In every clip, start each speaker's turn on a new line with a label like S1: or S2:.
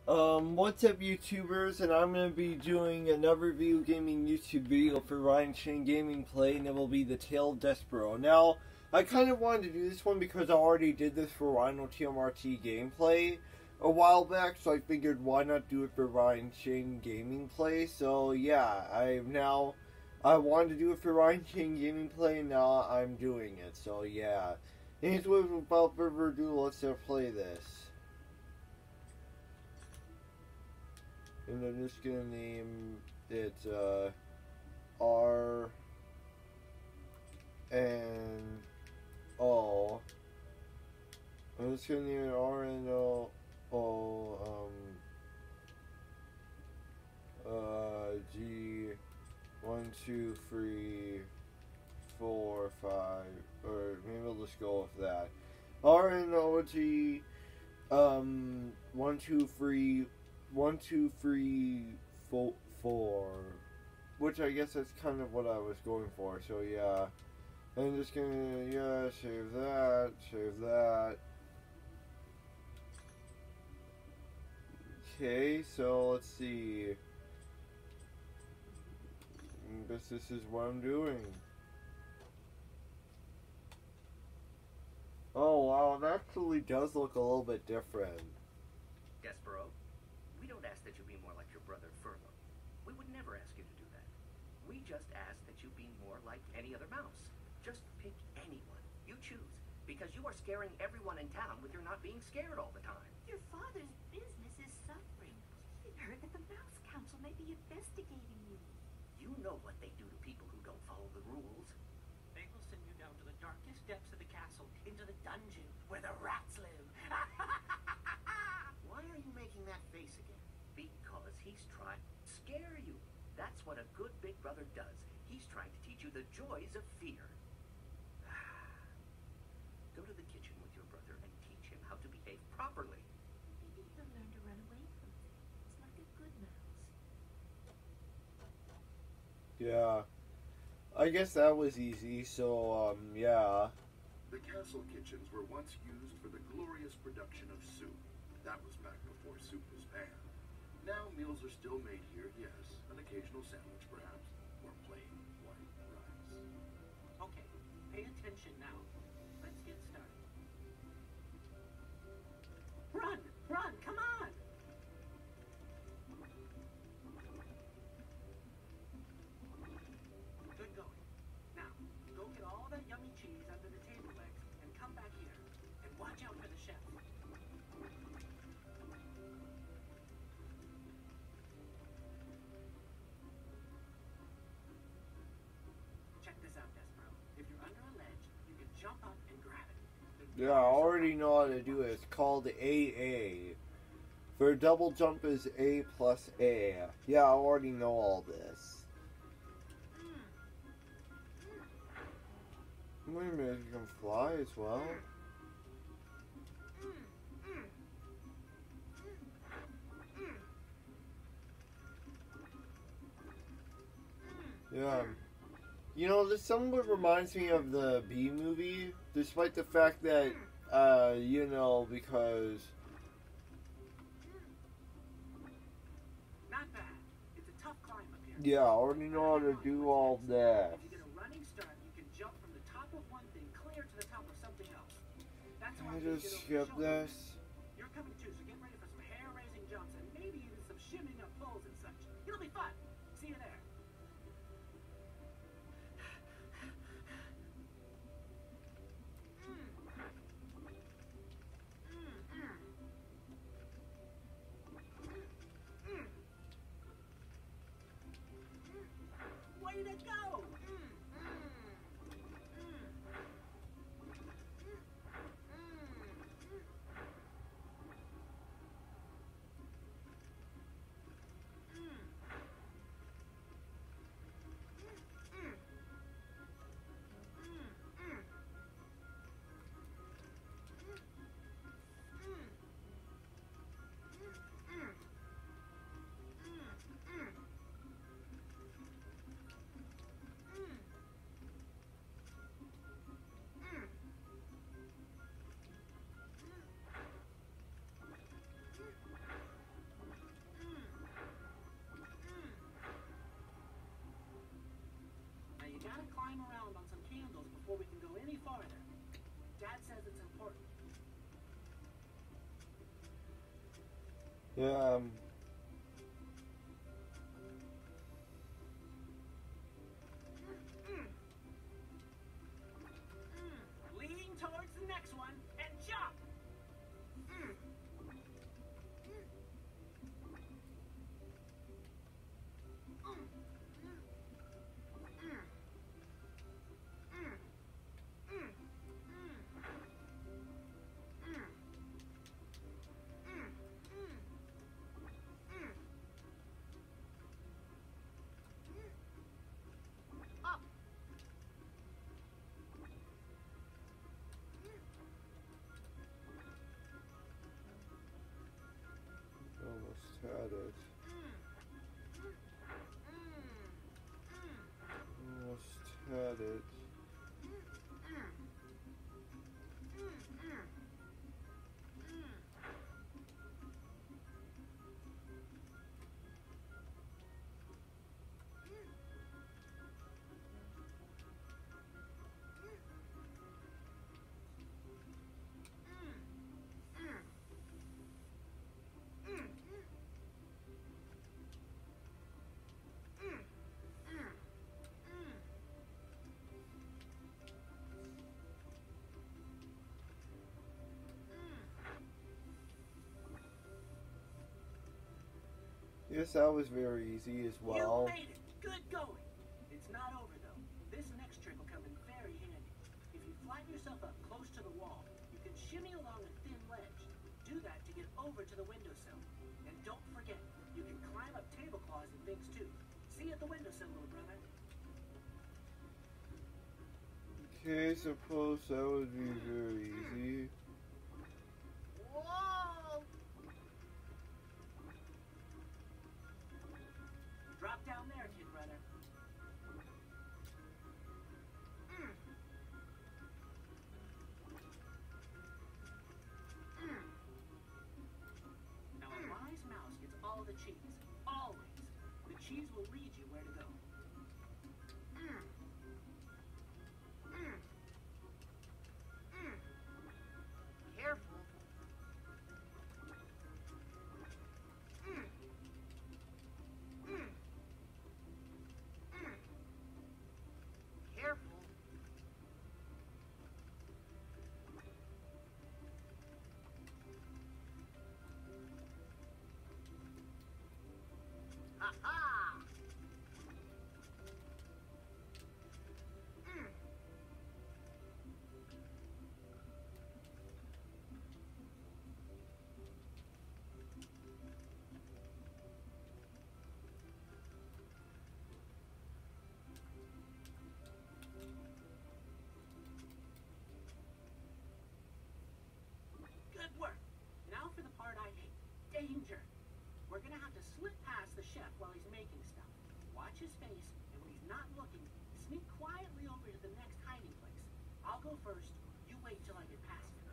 S1: What's up YouTubers, and I'm going to be doing another video gaming YouTube video for Ryan Shane Gaming Play, and it will be the Tale of Despero. Now, I kind of wanted to do this one because I already did this for Rhino TMRT Gameplay a while back, so I figured why not do it for Ryan Shane Gaming Play. So yeah, I wanted to do it for Ryan Shane Gaming Play, and now I'm doing it, so yeah. Anyways, without further ado, let's play this. And I'm just gonna name it R N O. I'm just gonna name it R N O G 1 2 3 4 5, or maybe we'll just go with that. R N O G 1 2 3 1 2 3 4, which I guess that's kind of what I was going for. So yeah, I'm just gonna save that. Okay, so let's see. I guess this is what I'm doing. Oh wow, it actually does look a little bit different.
S2: Despero, we don't ask that you be more like your brother Furlough. We would never ask you to do that. We just ask that you be more like any other mouse. Just pick anyone. You choose. Because you are scaring everyone in town with your not being scared all the time.
S3: Your father's business is suffering. We heard that the Mouse Council may be investigating you.
S2: You know what they do to people who don't follow the rules.
S4: They will send you down to the darkest depths of the castle, into the dungeon where the rats live.
S2: Why are you making that face again? Because he's trying to scare you. That's what a good big brother does. He's trying to teach you the joys of fear. Go to the kitchen with your brother and teach him how to behave properly.
S3: Maybe he'll learn to run away from things like a good mouse.
S1: Yeah, I guess that was easy. So yeah.
S5: The castle kitchens were once used for the glorious production of soup. That was back before soup was banned. Now meals are still made here, yes. An occasional sandwich perhaps, or plain white rice.
S4: Okay, pay attention now. Let's get started. Run! Run! Come on! Good going. Now, go get all that yummy cheese under the table legs and come back here. And watch out for the chef. Check this out, Despero. If you're under a ledge, you can jump up and grab it.
S1: Yeah, I already know how to do it. It's called AA. For a double jump is A plus A. Yeah, I already know all this. Wait a minute, you can fly as well? Yeah. You know, this somewhat reminds me of the Bee Movie, despite the fact that, you know, because...
S4: Not bad. It's a tough climb up here.
S1: Yeah, I already know how to do all that.
S4: If you get a running start, you can jump from the top of one thing clear to the top of something else. That's
S1: Can
S4: why
S1: I
S4: you
S1: just
S4: get
S1: skip
S4: over the shoulder.
S1: this?
S4: You're coming too, so get ready for some hair-raising jumps and maybe even some shimming up pulls and such. It'll be fun. See you there. Way to go!
S1: Yeah,
S4: Lean towards the next one and jump.
S1: almost had it. Almost had it. Yes, that was very easy as well.
S4: You made it. Good going. It's not over, though. This next trick will come in very handy. If you flatten yourself up close to the wall, you can shimmy along a thin ledge. Do that to get over to the windowsill. And don't forget, you can climb up tablecloths and things, too. See you at the windowsill, little brother.
S1: Okay, suppose that would be very easy.
S4: Whoa! Drop down there, kid brother. Now a wise mouse gets all the cheese. Always. The cheese will lead you where to go.
S3: Careful. Careful. Ha-ha!
S4: Good work. Now for the part I hate. Danger. We're gonna have to slip past the chef while he's making stuff. Watch his face, and when he's not looking, sneak quietly over to the next hiding place. I'll go first. You wait till I get past him.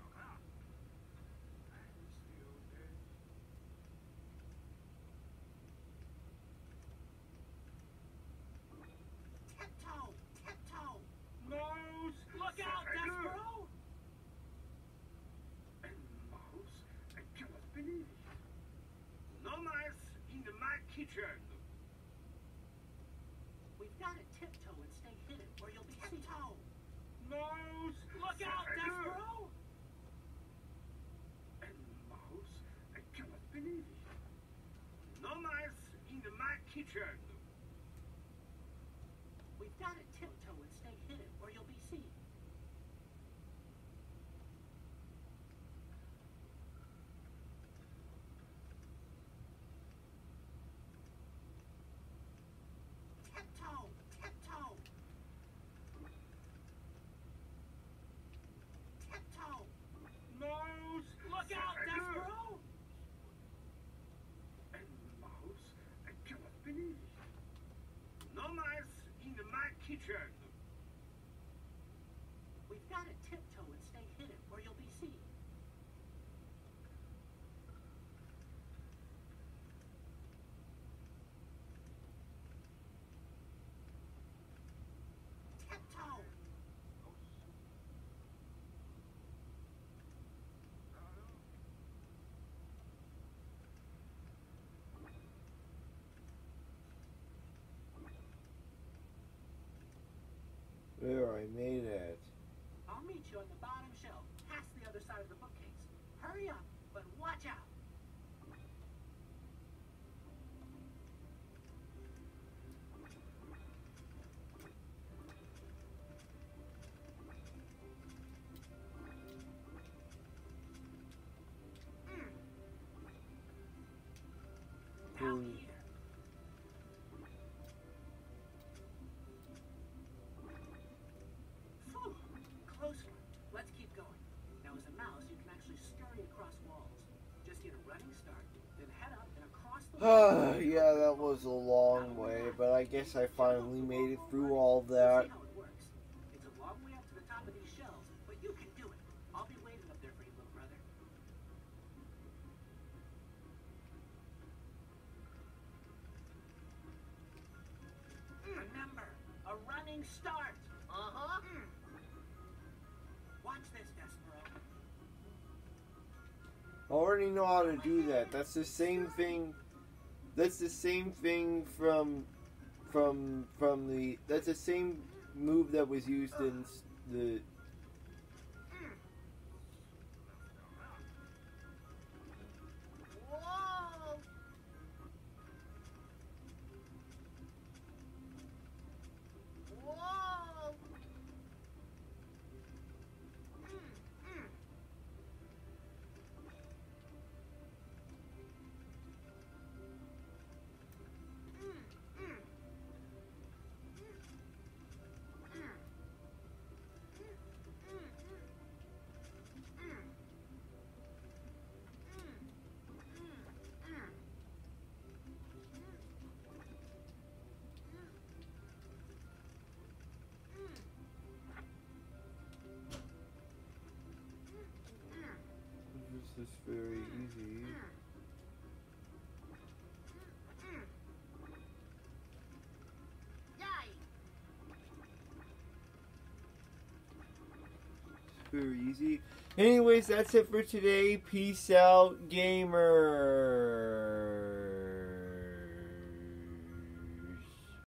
S4: Tiptoe! Tiptoe!
S5: Mouse!
S4: Look out, Despero!
S5: Mouse? I cannot believe it. No mice in my kitchen.
S4: We've got to tiptoe and stay hidden, or you'll be seen. Tiptoe!
S5: Mouse!
S4: Look out, Despero!
S5: Mouse? I cannot believe it. No mice in my kitchen.
S4: We've got to tiptoe and stay hidden, or you'll be seen. Tiptoe! Tiptoe! Tiptoe!
S5: Mouse!
S4: Look out, Despero!
S5: Mouse? I cannot believe it. No mice in my kitchen.
S4: We've got to tiptoe and stay hidden, or you'll be seen. Tiptoe! Down here. Phew, close one. Let's keep going. Now, as a mouse, you can actually scurry across walls. Just get a running start, then head up and across the wall.
S1: Yeah, that was a long way, but I guess I finally made it through all that.
S4: See how it works. It's a long way up to the top of these shelves, but you can do it. I'll be waiting up there for you, little brother. Remember, a running start.
S2: Uh-huh.
S4: Watch this, Despero.
S1: I already know how to do that. That's the same thing. That's the same thing from the. That's the same move that was used in the.
S2: Whoa! Whoa!
S1: This is very easy. It's very easy. Anyways, that's it for today. Peace out, gamer.